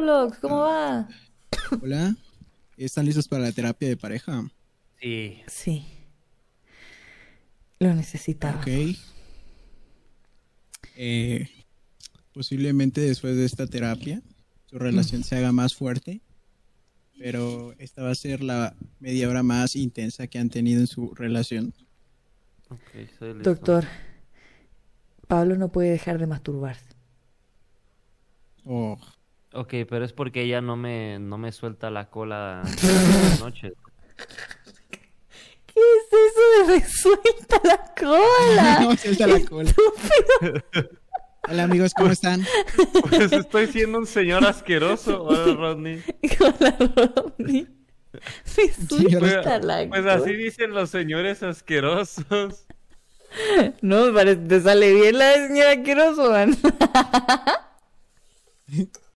Vlogs, ¿cómo va? Hola, ¿están listos para la terapia de pareja? Sí. Sí, lo Ok. necesitábamos. eh, Posiblemente después de esta terapia su relación se haga más fuerte, pero esta va a ser la media hora más intensa que han tenido en su relación. Ok, estoy listo. Doctor, Pablo no puede dejar de masturbarse. Oh, Ok, pero es porque ella no me suelta la cola en las noches. ¿Qué es eso de resuelta la cola? no, suelta la cola. Hola amigos, ¿cómo están? Pues estoy siendo un señor asqueroso. Hola, Rodney. Hola, Rodney. Me Señoras, suelta la Pues así cola. dicen los señores asquerosos. No, me parece, te sale bien la de señora asqueroso, man.